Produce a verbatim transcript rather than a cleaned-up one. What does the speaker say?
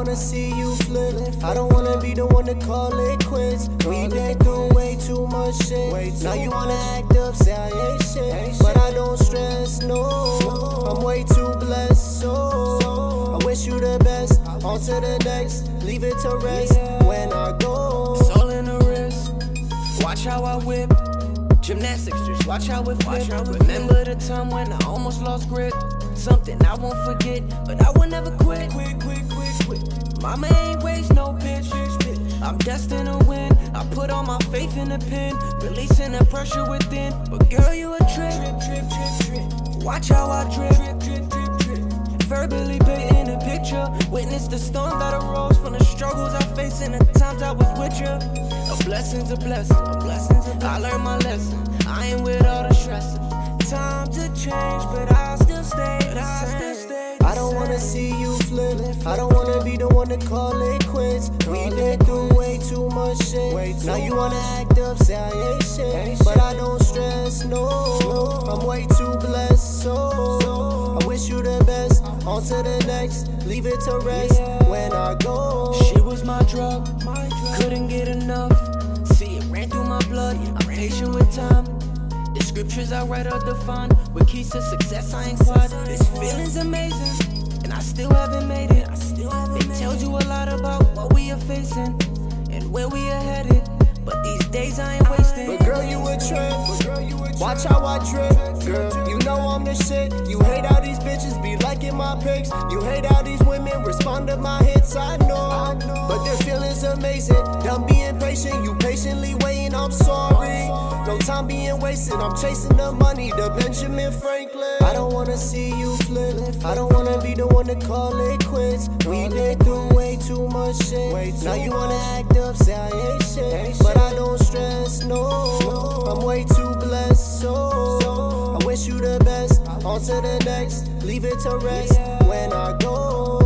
wanna see you flip. I don't wanna be the one to call it quits. We been through way too much shit. Now you wanna act up, say I ain't shit. But I don't stress, no. I'm way too blessed, so I wish you the best. On to the next, leave it to rest when I go. It's all in the wrist. Watch how I whip. Gymnastics, just watch how it flip. Remember the time when I almost lost grip. Something I won't forget, but I will never quit. Quit, quit, quit, quit. Mama ain't waste no bitch. I'm destined to win. I put all my faith in the pen, releasing the pressure within. But girl, you a trip. Trip, trip, trip, trip. Watch how I drip. Trip, trip, trip, trip. Verbally painting a picture. Witness the storm that arose from the struggles I faced and the times I was with you. A blessing's a blessing. A blessing's a blessing. I learned my lesson. I ain't with all the stressing. Time to change, but I still stay. But I still stay. I don't wanna see you flip. I don't wanna be the one to call it quits. We been through way too much shit. Now you wanna act up, say I ain't shit. But I don't stress, no. I'm way too blessed, so I wish you the best. On to the next, leave it to rest when I go. She was my drug, couldn't get enough. See, it ran through my blood. I'm patient with time. The scriptures I write are defined. With keys to success, I ain't quiet. This feeling's amazing, and I still haven't made it. It tells you a lot about what we are facing and where we are headed. But these days I ain't wasting. But girl, you a trip. Watch how I drip. Girl, you know I'm the shit. You hate how these bitches be liking my pics. You hate how these women respond to my hits. I know, but their feelings amazing. Done being patient, you patiently waiting. I'm sorry. No time being wasted. I'm chasing the money, the Benjamin Franklin. I don't wanna see you flip. I don't wanna be the one to call it quits. We been through way too much shit. Now you wanna act up, say I ain't shit. But I don't stress, no. I'm way too blessed, so I wish you the best. On to the next, leave it to rest when I go.